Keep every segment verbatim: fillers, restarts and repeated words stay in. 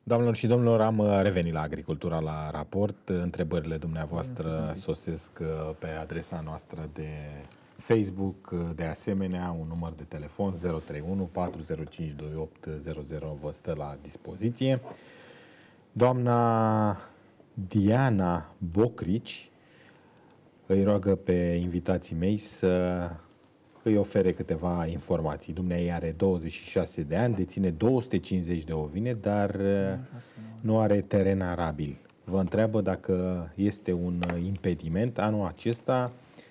Doamnelor și domnilor, am revenit la Agricultura la raport. Întrebările dumneavoastră sosesc pe adresa noastră de Facebook, de asemenea un număr de telefon zero trei unu patru zero cinci doi opt zero zero vă stă la dispoziție. Doamna Diana Bocrici îi roagă pe invitații mei să îi ofere câteva informații. Dumnezeu are douăzeci și șase de ani, deține două sute cincizeci de ovine, dar nu are teren arabil. Vă întreabă dacă este un impediment. Anul acesta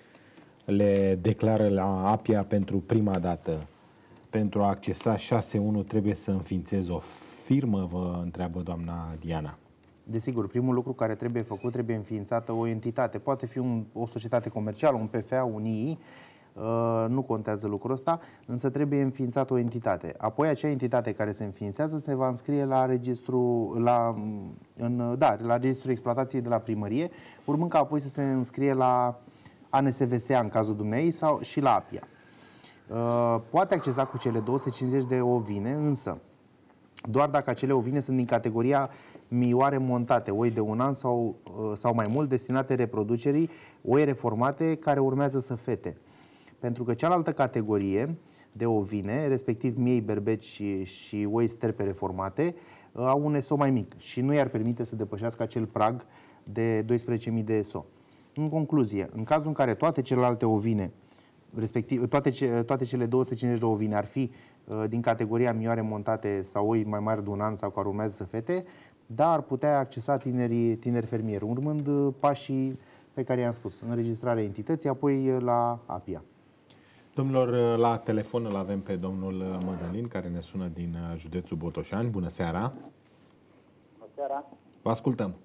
le declară la APIA pentru prima dată. Pentru a accesa șase unu trebuie să înființez o firmă, vă întreabă doamna Diana. Desigur, primul lucru care trebuie făcut, trebuie înființată o entitate. Poate fi un, o societate comercială, un P F A, un I I, uh, nu contează lucrul ăsta, însă trebuie înființată o entitate. Apoi acea entitate care se înființează se va înscrie la registru, la, în, da, la registrul exploatației de la primărie, urmând ca apoi să se înscrie la A N S V S A în cazul dumneei sau și la APIA. Uh, poate accesa cu cele două sute cincizeci de ovine, însă doar dacă acele ovine sunt din categoria mioare montate, oi de un an sau, sau mai mult, destinate reproducerii, oi reformate care urmează să fete. Pentru că cealaltă categorie de ovine, respectiv miei, berbeci și, și oi sterpe reformate, au un E S O mai mic și nu i-ar permite să depășească acel prag de douăsprezece mii de E S O. În concluzie, în cazul în care toate celelalte ovine, respectiv toate, toate cele două sute cincizeci de ovine ar fi din categoria mioare montate sau oi mai mari de un an sau care urmează să fete, dar ar putea accesa tinerii, tineri fermieri, urmând pașii pe care i-am spus. Înregistrarea entității, apoi la APIA. Domnilor, la telefon îl avem pe domnul Mădălin, care ne sună din județul Botoșani. Bună seara! Bună seara! Vă ascultăm!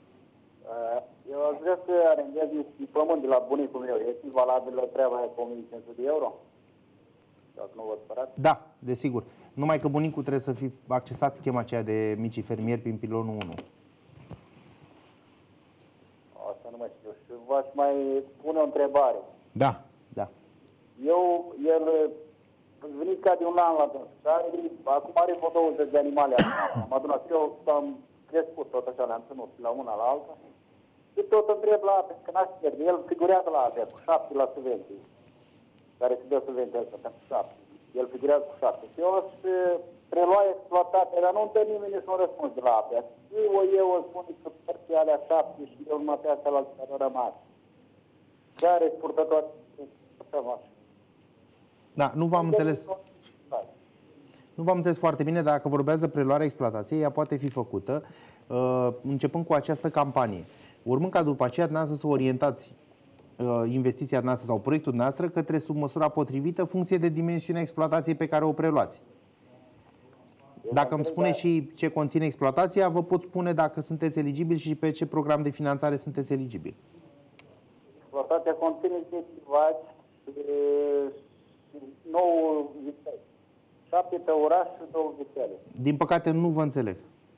Eu aș vrea să arendez un pământ de la bunicul meu. Este valabilă treaba aia cu o mie cinci sute de euro? Dacă nu vă spărați? Da, desigur. Numai că bunicul trebuie să fi accesat schema aceea de micii fermieri prin pilonul unu. Asta nu mai știu. Și v-aș mai pune o întrebare. Da. Da. Eu, el, venit ca de un an la dânsare, acum are vreo douăzeci de animale. Am adunat eu, am crescut tot așa, le-am ținut la una la alta. Și tot întreb la apă, că n-aș pierde. El figurează la apă, cu șapte la subvenții, care se dă subvenția asta pentru șapte. El figurează cu șapte. Eu aș prelua exploatația, dar nu-mi dă nimeni niciun răspuns de la apă. Eu, eu îl spun că părții alea șapte și eu numai pe astea la care au rămas. Care purtătoare Da, nu v-am înțeles. Nu v-am înțeles foarte bine. Dacă vorbează preluarea exploatației, ea poate fi făcută uh, începând cu această campanie. Urmând ca după aceea dumneavoastră să orientați uh, investiția noastră sau proiectul noastră către sub măsura potrivită, funcție de dimensiunea exploatației pe care o preluați. Dacă îmi spune și ce conține exploatația, vă pot spune dacă sunteți eligibili și pe ce program de finanțare sunteți eligibili. Exploatația conține zece vaci și nouă vitele. șapte tăurași și două vitele. Din păcate nu vă înțeleg.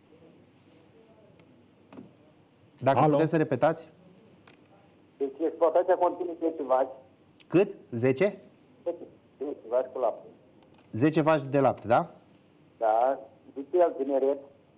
Dacă Alo? puteți să repetați? Deci exploatația conține zece vaci. Cât? zece? zece vaci cu lapte. zece vaci de lapte, da? Da, vitel tineret.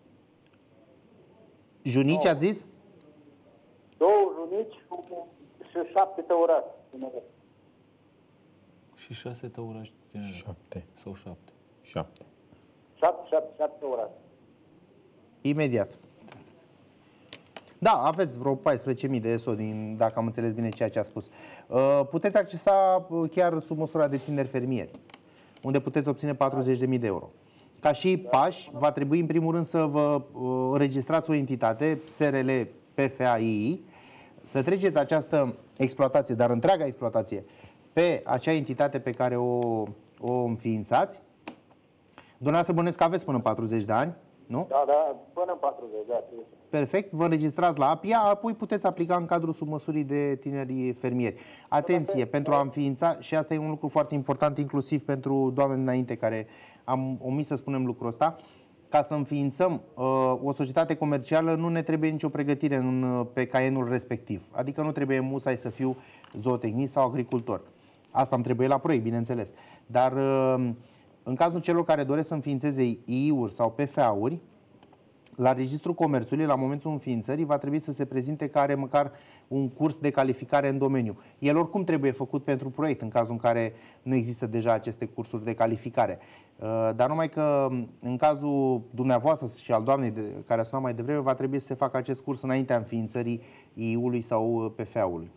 Junici no. ați zis? Două junici și șapte tăurași tineret. Și șase tăurași tineret. Șapte. Sau șapte. Șapte. Șapte, șapte, șapte tăurași. Imediat. Da, aveți vreo paisprezece mii de E S O, din, dacă am înțeles bine ceea ce a spus. Puteți accesa chiar sub măsura de tineri fermieri, unde puteți obține patruzeci de mii de euro. Ca și pași, va trebui în primul rând să vă înregistrați o entitate, S R L P F A I I, să treceți această exploatație, dar întreaga exploatație, pe acea entitate pe care o, o înființați. Dumneavoastră bănuiesc că aveți până patruzeci de ani, nu? Da, da, până în patruzeci, da. Perfect, vă înregistrați la APIA, apoi puteți aplica în cadrul submăsurii de tineri fermieri. Atenție, pentru a înființa, și asta e un lucru foarte important, inclusiv pentru doamne înainte, care am omis să spunem lucrul ăsta, ca să înființăm uh, o societate comercială nu ne trebuie nicio pregătire în, pe caienul respectiv. Adică nu trebuie musai să fiu zootecnist sau agricultor. Asta îmi trebuie la proiect, bineînțeles. Dar uh, în cazul celor care doresc să înființeze I I-uri sau P F A-uri, La Registrul Comerțului, la momentul înființării, va trebui să se prezinte că are măcar un curs de calificare în domeniu. El oricum trebuie făcut pentru proiect, în cazul în care nu există deja aceste cursuri de calificare. Dar numai că în cazul dumneavoastră și al doamnei de, care a sunat mai devreme, va trebui să se facă acest curs înaintea înființării I I-ului sau P F A-ului.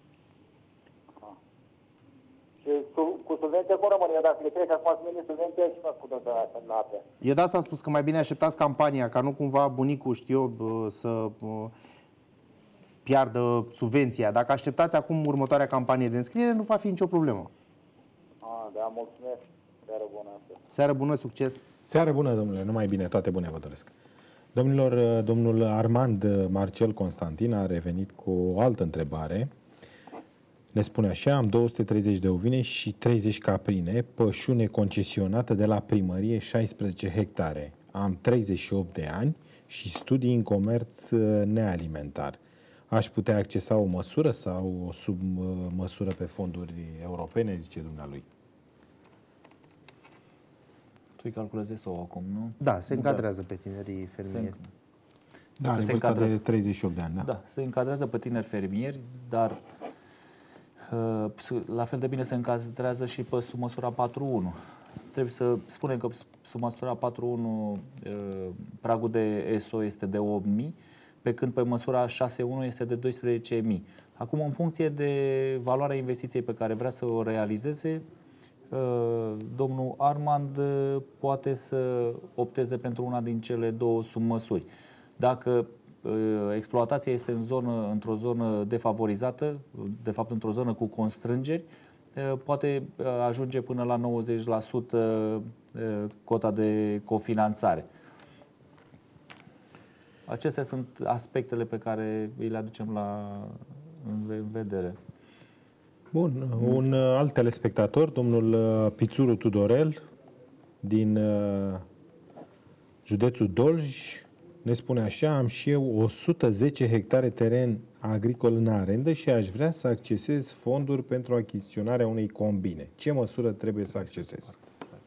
Și cu subvenția cum rămâne? Dacă le trece acum să vine subvenția, și fac cu toată la apă. Eu de asta am spus că mai bine așteptați campania, ca nu cumva bunicul, știu eu, să piardă subvenția. Dacă așteptați acum următoarea campanie de înscriere, nu va fi nicio problemă. Ah, da, mulțumesc. Seară bună. Seară bună, succes! Seară bună, domnule, numai bine, toate bune vă doresc. Domnilor, domnul Armand Marcel Constantin a revenit cu o altă întrebare. Ne spune așa: am două sute treizeci de ovine și treizeci caprine, pășune concesionată de la primărie, șaisprezece hectare. Am treizeci și opt de ani și studii în comerț nealimentar. Aș putea accesa o măsură sau o submăsură pe fonduri europene, zice dumnealui? Tu îi calculezi sau acum, nu? Da, se încadrează da. pe tinerii fermieri. Da, are vârsta de treizeci și opt de ani, da? Da, se încadrează pe tineri fermieri, dar la fel de bine se încadrează și pe sub măsura patru punct unu. Trebuie să spunem că sub măsura patru punct unu pragul de E S O este de opt mii, pe când pe măsura șase punct unu este de doisprezece mii. Acum, în funcție de valoarea investiției pe care vrea să o realizeze, domnul Armand poate să opteze pentru una din cele două submăsuri. Dacă exploatația este în zonă, într-o zonă defavorizată, de fapt într-o zonă cu constrângeri, poate ajunge până la nouăzeci la sută cota de cofinanțare. Acestea sunt aspectele pe care îi le aducem la, în vedere. Bun, un alt telespectator, domnul Pițuru Tudorel, din județul Dolj, ne spune așa: am și eu o sută zece hectare teren agricol în arendă și aș vrea să accesez fonduri pentru achiziționarea unei combine. Ce măsură trebuie să accesez?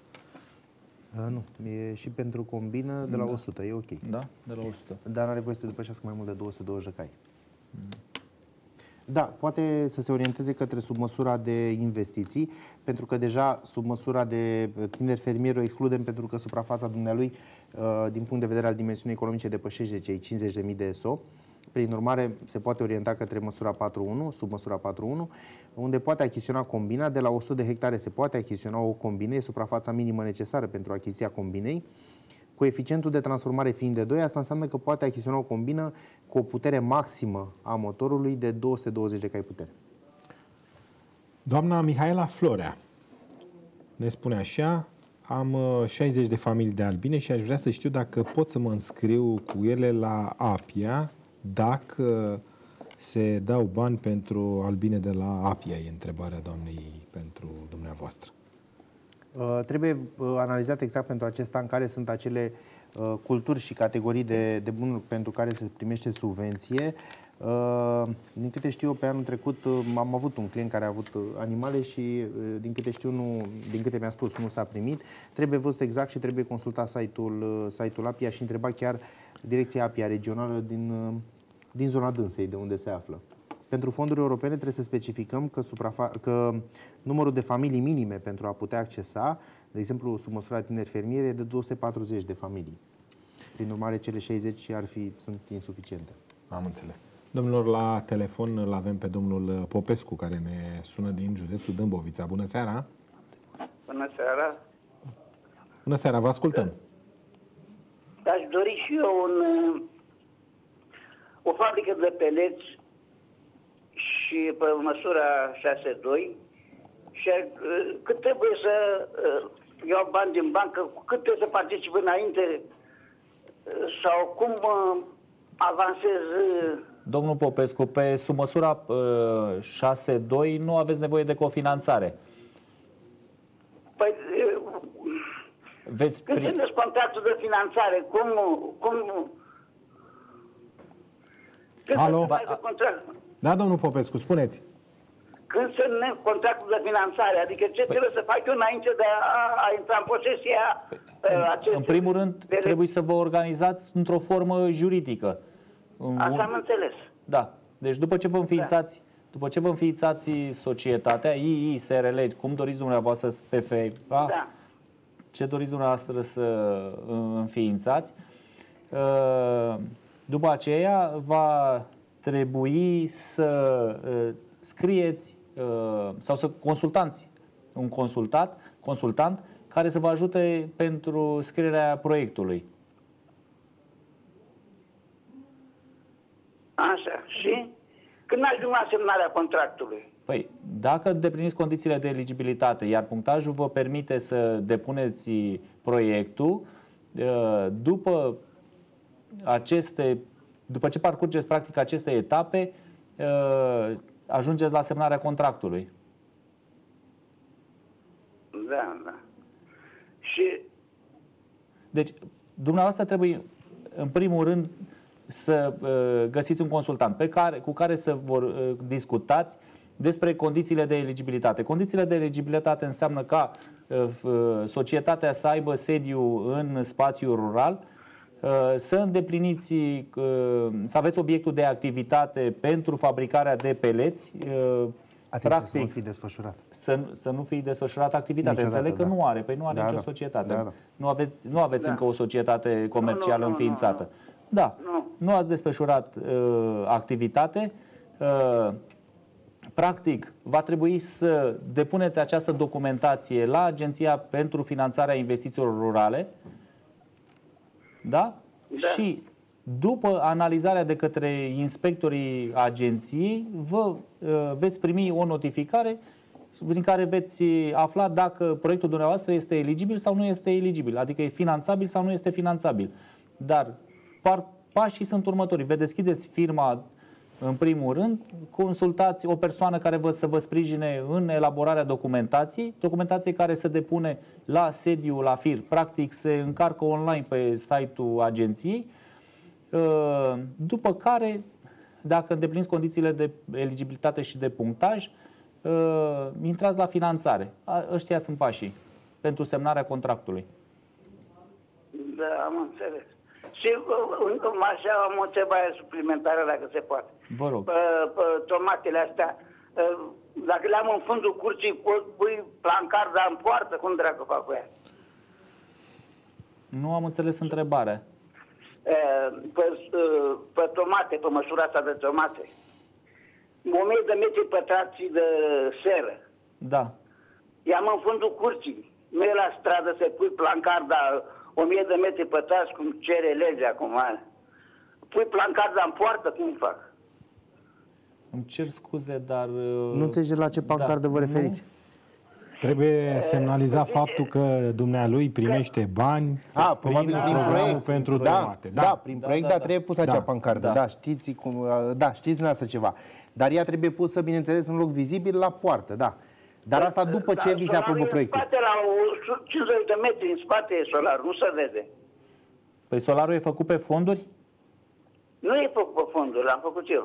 A, nu, e și pentru combină de la da. o sută, e ok. Da, de la o sută. Dar nu are voie să depășească mai mult de două sute douăzeci de cai. Mm. Da, poate să se orienteze către submăsura de investiții, pentru că deja submăsura de tineri fermieri o excludem pentru că suprafața dumnealui, din punct de vedere al dimensiunii economice, depășește cei cincizeci de mii de E S O. Prin urmare, se poate orienta către măsura patru punct unu, submăsura patru punct unu, unde poate achiziționa combina. De la o sută de hectare se poate achiziționa o combină, e suprafața minimă necesară pentru achiziția combinei. Coeficientul de transformare fiind de doi, asta înseamnă că poate achiziționa o combină cu o putere maximă a motorului de două sute douăzeci de cai putere. Doamna Mihaela Florea ne spune așa: am șaizeci de familii de albine și aș vrea să știu dacă pot să mă înscriu cu ele la Apia, dacă se dau bani pentru albine de la Apia, e întrebarea doamnei pentru dumneavoastră. Uh, trebuie uh, analizat exact pentru acest an care sunt acele uh, culturi și categorii de, de bunuri pentru care se primește subvenție. Uh, din câte știu eu, pe anul trecut uh, am avut un client care a avut uh, animale și uh, din câte știu, nu, din câte mi-a spus, nu s-a primit. Trebuie văzut exact și trebuie consultat site-ul, uh, site-ul Apia și întreba chiar direcția Apia regională din, uh, din zona dânsei, de unde se află. Pentru fonduri europene trebuie să specificăm că, că numărul de familii minime pentru a putea accesa, de exemplu, sub măsura tineri fermieri, e de două sute patruzeci de familii. Prin urmare, cele șaizeci ar fi, sunt insuficiente. Am înțeles. Domnilor, la telefon îl avem pe domnul Popescu, care ne sună din județul Dâmbovița. Bună seara! Bună seara! Bună seara, vă ascultăm! Aș dori și eu un, o fabrică de peleți și pe măsura șase punct doi și cât trebuie să iau bani din bancă, cât trebuie să particip înainte sau cum avansez. Domnul Popescu, pe sub măsura șase punct doi nu aveți nevoie de cofinanțare. Păi, Veți când pri... sunteți contractul de finanțare, cum... cum Alo? Da, domnul Popescu, spuneți. când semnăm contractul de finanțare? Adică ce păi, trebuie să fac eu înainte de a, a intra în posesia uh, acestui... În primul rând, de... trebuie să vă organizați într-o formă juridică. Asta am înțeles. Da. Deci după ce vă înființați, da. după ce vă înființați societatea, I I, S R L, cum doriți dumneavoastră, P F A, da. ce doriți dumneavoastră să înființați, după aceea va trebui să scrieți sau să consultați un consultat, consultant care să vă ajute pentru scrierea proiectului. Așa. Și când ajung la semnarea contractului? Păi, dacă îndepliniți condițiile de eligibilitate, iar punctajul vă permite să depuneți proiectul, după aceste, după ce parcurgeți practic aceste etape, ajungeți la semnarea contractului. Da, da. Și... Deci, dumneavoastră trebuie, în primul rând, să uh, găsiți un consultant pe care, cu care să vor uh, discutați despre condițiile de eligibilitate. Condițiile de eligibilitate înseamnă ca uh, societatea să aibă sediu în spațiul rural, uh, să îndepliniți, uh, să aveți obiectul de activitate pentru fabricarea de peleți. Uh, Atenție, practic, să nu fi desfășurat. Să, să nu fi desfășurat activitatea. Niciodată, Înțeleg că da. nu are, păi nu are da, nicio da. societate. Da, da. Nu aveți, nu aveți da. încă o societate comercială nu, nu, înființată. Nu, nu. Da, nu. nu ați desfășurat uh, activitate. Uh, practic, va trebui să depuneți această documentație la Agenția pentru Finanțarea Investițiilor Rurale. Da? Da. Și după analizarea de către inspectorii agenției, vă uh, veți primi o notificare prin care veți afla dacă proiectul dumneavoastră este eligibil sau nu este eligibil, adică e finanțabil sau nu este finanțabil. Dar par, pașii sunt următorii. Vă deschideți firma în primul rând, consultați o persoană care vă, să vă sprijine în elaborarea documentației, documentație care se depune la sediu, la fir, practic se încarcă online pe site-ul agenției, după care, dacă îndepliniți condițiile de eligibilitate și de punctaj, intrați la finanțare. Ăștia sunt pașii pentru semnarea contractului. Da, am înțeles. Și așa am o întrebare suplimentară, dacă se poate. Vă rog. Pe, pe tomatele astea, dacă le-am în fundul curții, pot pui plancarda în poartă? Cum dracu fac cu ea? Nu am înțeles întrebarea. Pe, pe tomate, pe măsura asta de tomate, o mie de metri pătrați de seră. Da. I-am în fundul curții. Nu e la stradă să pui plancarda o mie de metri pătrați, cum cere legea acum. Pui plancarda în poartă, cum fac? Îmi cer scuze, dar... Nu înțelegi la ce pancardă da, vă referiți? Nu? Trebuie semnalizat e, faptul că dumnealui primește bani A, probabil prin proiect pentru da, tomate. Da, da, prin da, proiect, da, dar da. trebuie pusă acea da. pancardă. Da. Da, știți cum, da, știți dumneavoastră ceva. Dar ea trebuie pusă, bineînțeles, în loc vizibil la poartă, da. Dar asta după ce da, vi se aprobă proiectul. În spate, la cincizeci de metri în spate e solar, nu se vede. Păi solarul e făcut pe fonduri? Nu e făcut pe fonduri, l-am făcut eu.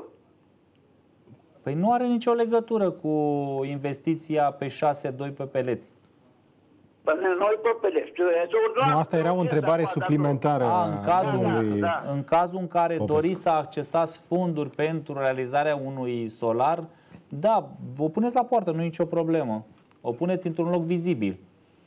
Păi nu are nicio legătură cu investiția pe șase doi pe peleți. Păi noi pe peleți. Nu, asta era o întrebare suplimentară. A, în, cazul, domnului... da, în cazul în care Popescu. doriți să accesați fonduri pentru realizarea unui solar, da, vă puneți la poartă, nu e nicio problemă. O puneți într-un loc vizibil.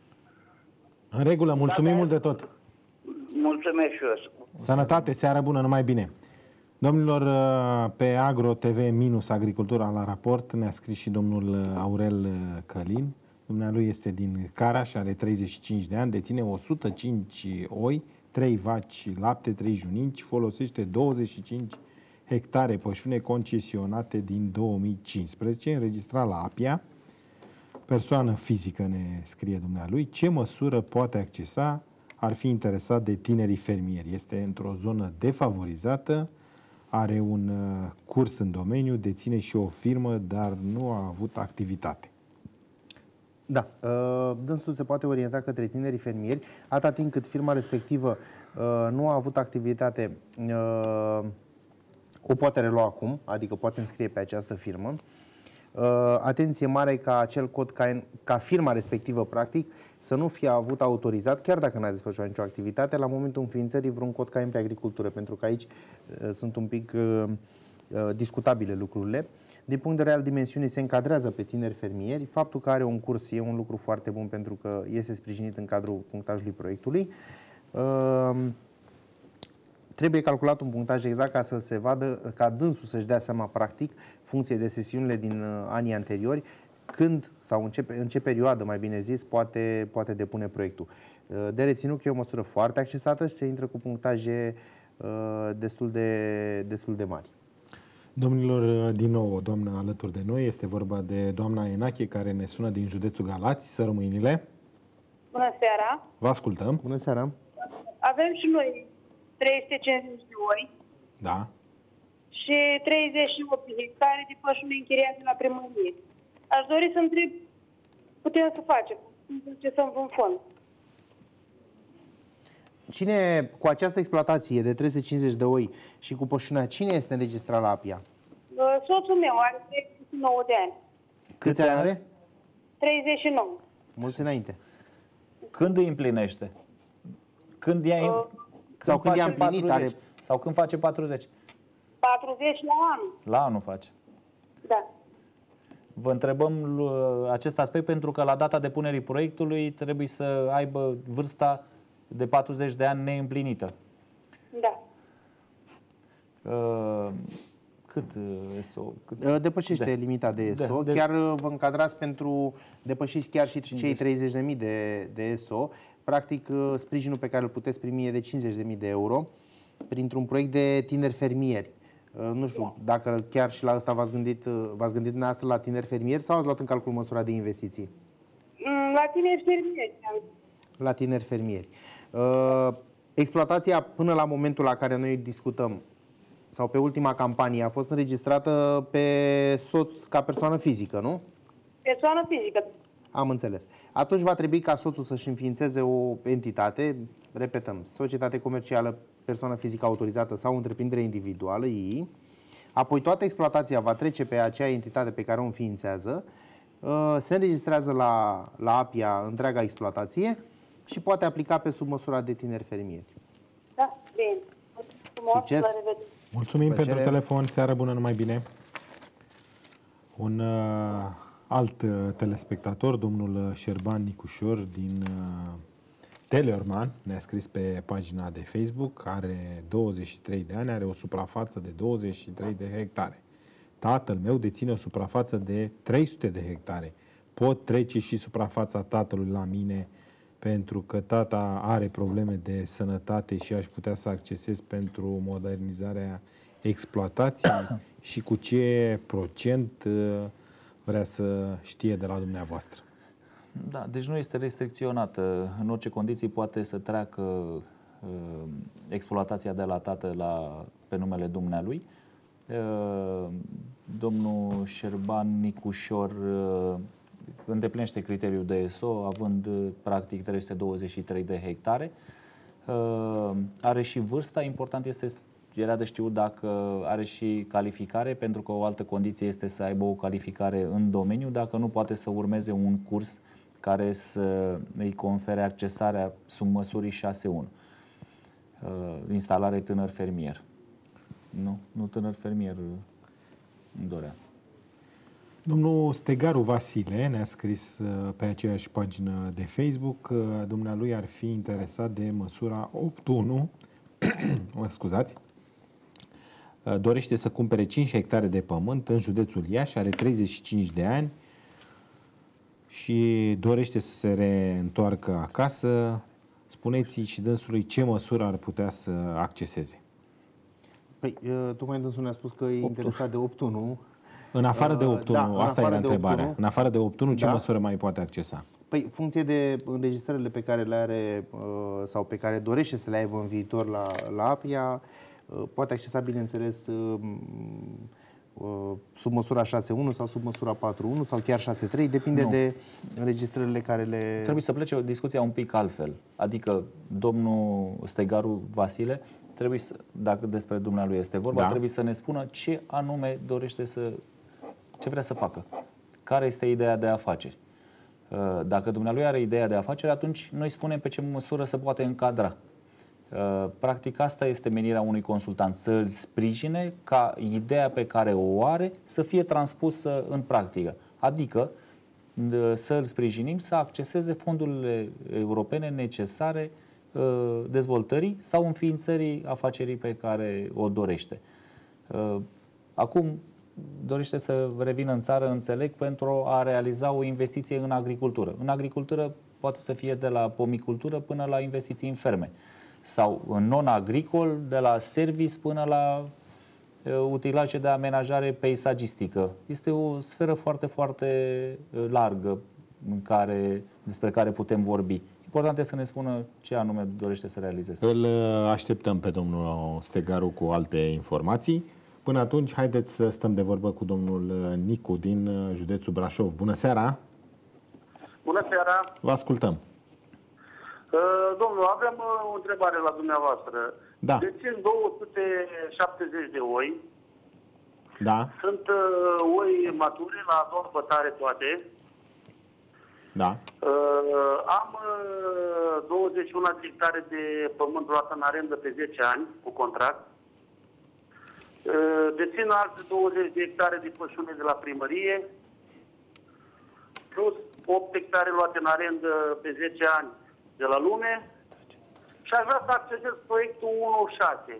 În regulă, mulțumim da, mult de tot. Mulțumesc și eu. Sănătate, seară bună, numai bine. Domnilor, pe Agro T V minus Agricultura la raport ne-a scris și domnul Aurel Călin. Dumnealui este din Caraș, are treizeci și cinci de ani, deține o sută cinci oi, trei vaci lapte, trei junici, folosește douăzeci și cinci hectare pășune concesionate din două mii cincisprezece, înregistrat la Apia. Persoană fizică, ne scrie dumnealui. Ce măsură poate accesa? Ar fi interesat de tinerii fermieri. Este într-o zonă defavorizată, are un curs în domeniu, deține și o firmă, dar nu a avut activitate. Da, dânsul se poate orienta către tinerii fermieri, atâta timp cât firma respectivă nu a avut activitate, o poate relua acum, adică poate înscrie pe această firmă. Atenție mare ca acel cod, ca, ca firma respectivă, practic, să nu fie avut autorizat, chiar dacă n-a desfășurat nicio activitate, la momentul înființării vreun cod K M pe agricultură, pentru că aici uh, sunt un pic uh, uh, discutabile lucrurile. Din punct de vedere al dimensiunii, se încadrează pe tineri fermieri. Faptul că are un curs e un lucru foarte bun pentru că este sprijinit în cadrul punctajului proiectului. Uh, Trebuie calculat un punctaj exact ca să se vadă, ca dânsul să-și dea seama practic, funcție de sesiunile din uh, anii anteriori, când sau în ce, în ce perioadă, mai bine zis, poate, poate depune proiectul. Uh, de reținut că e o măsură foarte accesată și se intră cu punctaje uh, destul, de, destul de mari. Domnilor, din nou o doamnă alături de noi, este vorba de doamna Enache, care ne sună din județul Galați. Să rămâinile. Bună seara! Vă ascultăm. Bună seara! Avem și noi trei sute cincizeci de oi Da. și treizeci și opt de hectare de pășuni închiriate la primărie. Aș dori să întreb, putem să facem, ce să în fond. Cine, cu această exploatație de trei sute cincizeci de oi și cu pășunea, cine este înregistrat la APIA? Soțul meu are treizeci și nouă de ani. Câți ani are? treizeci și nouă. Mulți înainte. Când îi împlinește? Când ea Uh, Sau când i-a face împlinit, patruzeci? are- Sau când face patruzeci? patruzeci la anul. La anul face. Da. Vă întrebăm l- acest aspect pentru că la data depunerii proiectului trebuie să aibă vârsta de patruzeci de ani neîmplinită. Da. Uh, cât uh, S O? Cât? Uh, Depășește De. limita de S O. De- de- Chiar uh, vă încadrați pentru, depășiți chiar și cei treizeci de mii de, de S O. Practic, uh, sprijinul pe care îl puteți primi e de cincizeci de mii de euro printr-un proiect de tineri fermieri. Uh, Nu știu dacă chiar și la ăsta v-ați gândit, uh, v-ați gândit dumneavoastră la tineri fermieri sau ați luat în calcul măsura de investiții? Mm, La tineri fermieri. La tineri fermieri. Uh, Exploatația până la momentul la care noi discutăm sau pe ultima campanie a fost înregistrată pe soț ca persoană fizică, nu? Persoană fizică. Am înțeles. Atunci va trebui ca soțul să-și înființeze o entitate, repetăm, societate comercială, persoană fizică autorizată sau întreprindere individuală, I I. Apoi toată exploatația va trece pe acea entitate pe care o înființează, uh, se înregistrează la, la APIA întreaga exploatație și poate aplica pe sub măsura de tineri fermieri. Da, bine. Frumos, Succes! la revedere. Mulțumim Plăcere. pentru telefon. Seară bună, numai bine. Un uh, alt uh, telespectator, domnul Șerban Nicușor din uh, Teleorman, ne-a scris pe pagina de Facebook, are douăzeci și trei de ani, are o suprafață de douăzeci și trei de hectare. Tatăl meu deține o suprafață de trei sute de hectare. Pot trece și suprafața tatălui la mine pentru că tata are probleme de sănătate și aș putea să accesez pentru modernizarea exploatației și cu ce procent uh, vrea să știe de la dumneavoastră. Da, deci nu este restricționată. În orice condiții poate să treacă uh, exploatația de la tată la, pe numele dumnealui. Uh, domnul Șerban Nicușor uh, îndeplinește criteriul de S O, având uh, practic trei sute douăzeci și trei de hectare. Uh, are și vârsta. Important este, era de știut dacă are și calificare, pentru că o altă condiție este să aibă o calificare în domeniu, dacă nu poate să urmeze un curs care să îi confere accesarea sub măsurii șase unu. Uh, instalare tânăr fermier. Nu, nu tânăr fermier îmi dorea. Domnul Stegaru Vasile ne-a scris uh, pe aceeași pagină de Facebook că dumnealui ar fi interesat de măsura opt unu, mă scuzați, uh, dorește să cumpere cinci hectare de pământ în județul Iași, are treizeci și cinci de ani și dorește să se reîntoarcă acasă. Spuneți și dânsului ce măsură ar putea să acceseze. Păi, uh, tocmai dânsul ne-a spus că e interesat de opt unu. În afară de opt unu, Da, în asta afară era de întrebarea. opt unu. În afară de opt unu, ce Da. măsură mai poate accesa? Păi, funcție de înregistrările pe care le are uh, sau pe care dorește să le aibă în viitor la, la APIA, uh, poate accesa, bineînțeles, uh, uh, sub măsura șase unu sau sub măsura patru unu sau chiar șase trei, depinde Nu. de înregistrările care le... Trebuie să plece o discuție un pic altfel. Adică domnul Stegaru Vasile trebuie să, dacă despre dumnealui este vorba, Da. trebuie să ne spună ce anume dorește să, ce vrea să facă. care este ideea de afaceri. Dacă dumnealui are ideea de afaceri, atunci noi spunem pe ce măsură se poate încadra. Practic asta este menirea unui consultant, să îl sprijine ca ideea pe care o are să fie transpusă în practică. Adică să îl sprijinim să acceseze fondurile europene necesare dezvoltării sau înființării afacerii pe care o dorește. Acum dorește să revină în țară, înțeleg, pentru a realiza o investiție în agricultură. În agricultură poate să fie de la pomicultură până la investiții în ferme. Sau în non-agricol, de la service până la uh, utilaje de amenajare peisagistică. Este o sferă foarte, foarte largă în care, despre care putem vorbi. Important este să ne spună ce anume dorește să realizeze. Îl așteptăm pe domnul Stegaru cu alte informații. Până atunci, haideți să stăm de vorbă cu domnul Nicu din județul Brașov. Bună seara! Bună seara! Vă ascultăm! Domnul, avem o întrebare la dumneavoastră. Da. Dețin două sute șaptezeci de oi. Da. Sunt oi mature, la a doua bătare toate. Da. Am douăzeci și unu de hectare de pământ luat în arendă pe zece ani, cu contract. Dețin alte douăzeci de hectare de pășune de la primărie, plus opt hectare luate în arendă pe zece ani de la lume și aș vrea să accesez proiectul unu șase.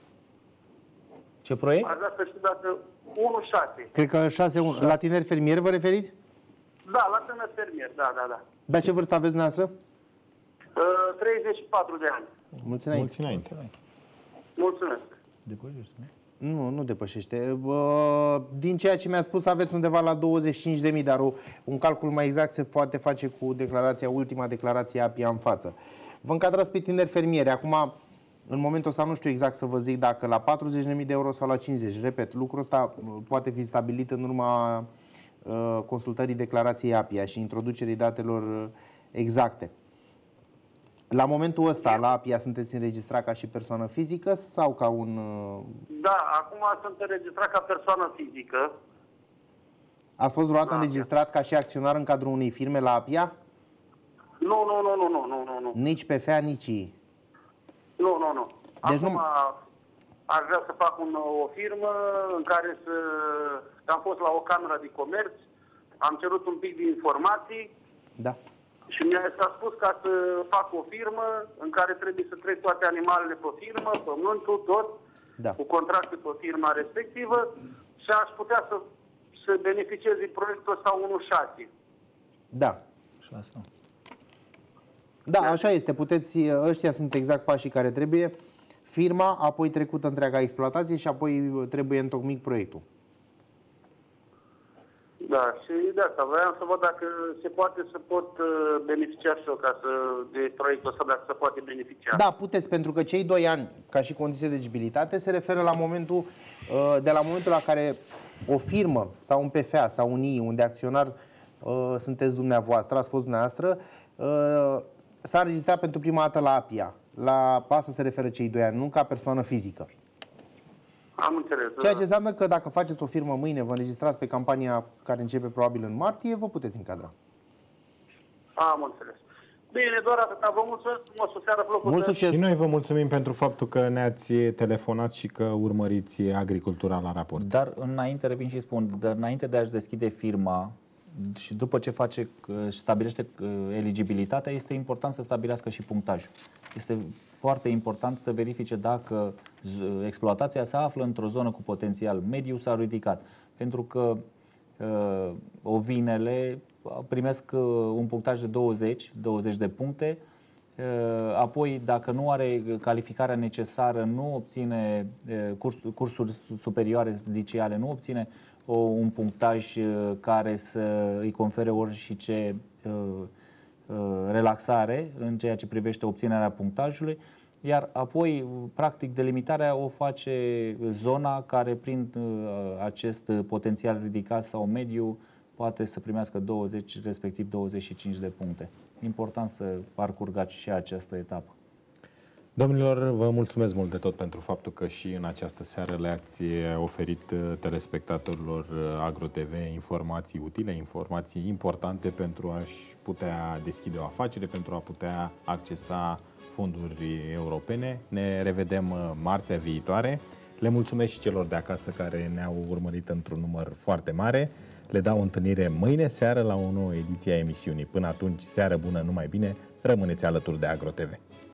Ce proiect? Aș vrea să știu dacă unu șase. Cred că șase unu. La tineri fermieri vă referiți? Da, la tineri fermieri, da, da, da. De ce vârstă aveți dumneavoastră? Uh, treizeci și patru de ani. Mulți înainte. Mulți înainte. Mulțumesc. Depășește, nu? Nu, nu depășește. Din ceea ce mi-a spus, aveți undeva la douăzeci și cinci de mii, dar un calcul mai exact se poate face cu declarația, ultima declarație A P I A în față. Vă încadrați pe tineri fermieri. Acum, în momentul ăsta nu știu exact să vă zic dacă la patruzeci de mii de euro sau la cincizeci. Repet, lucrul ăsta poate fi stabilit în urma consultării declarației A P I A și introducerii datelor exacte. La momentul ăsta, la A P I A, sunteți înregistrat ca și persoană fizică sau ca un... Da, acum sunt înregistrat ca persoană fizică. Ați fost vreodată înregistrat ca și acționar în cadrul unei firme la A P I A? Nu, nu, nu, nu, nu, nu, nu, nu. Nici P F A, nici I I. Nu, nu, nu. Deci acum nu... aș vrea să fac un, o firmă în care să... Am fost la o cameră de comerț, am cerut un pic de informații. Da. Și mi-a spus ca să fac o firmă în care trebuie să trec toate animalele pe firmă, pământul, tot, da, cu contracte pe firma respectivă și aș putea să, să beneficiez din proiectul ăsta unu șase. Da. Da, așa este. Puteți, ăștia sunt exact pașii care trebuie. Firma, apoi trecută întreaga exploatație și apoi trebuie întocmit proiectul. Da, și de asta vreau să văd dacă se poate să pot beneficia și eu ca să, de proiectul ăsta, dacă se poate beneficia. Da, puteți, pentru că cei doi ani, ca și condiție de eligibilitate, se referă la momentul, de la momentul la care o firmă sau un P F A sau un I I, unde acționar sunteți dumneavoastră, ați fost dumneavoastră, s-a înregistrat pentru prima dată la A P I A. La asta se referă cei doi ani, nu ca persoană fizică. Am înțeles. Ceea ce înseamnă că dacă faceți o firmă mâine, vă înregistrați pe campania care începe probabil în martie, vă puteți încadra. Am înțeles. Bine, doar atâta. Vă mulțumesc frumos, o seară plăcută. Mult succes! Și noi vă mulțumim pentru faptul că ne-ați telefonat și că urmăriți agricultura la raport. Dar înainte, revin și spun, dar înainte de a-și deschide firma și după ce face și stabilește eligibilitatea, este important să stabilească și punctajul. Este foarte important să verifice dacă exploatația se află într-o zonă cu potențial mediu sau ridicat. Pentru că uh, ovinele primesc un punctaj de douăzeci, douăzeci de puncte, uh, apoi dacă nu are calificarea necesară, nu obține uh, curs, cursuri superioare liceale, nu obține o, un punctaj uh, care să îi confere orice uh, relaxare în ceea ce privește obținerea punctajului, iar apoi, practic, delimitarea o face zona care, prin acest potențial ridicat sau mediu, poate să primească douăzeci, respectiv douăzeci și cinci de puncte. Important să parcurgați și această etapă. Domnilor, vă mulțumesc mult de tot pentru faptul că și în această seară le-ați oferit telespectatorilor AgroTV informații utile, informații importante pentru a-și putea deschide o afacere, pentru a putea accesa fonduri europene. Ne revedem marțea viitoare. Le mulțumesc și celor de acasă care ne-au urmărit într-un număr foarte mare. Le dau întâlnire mâine seară la o nouă ediție a emisiunii. Până atunci, seară bună, numai bine, rămâneți alături de AgroTV.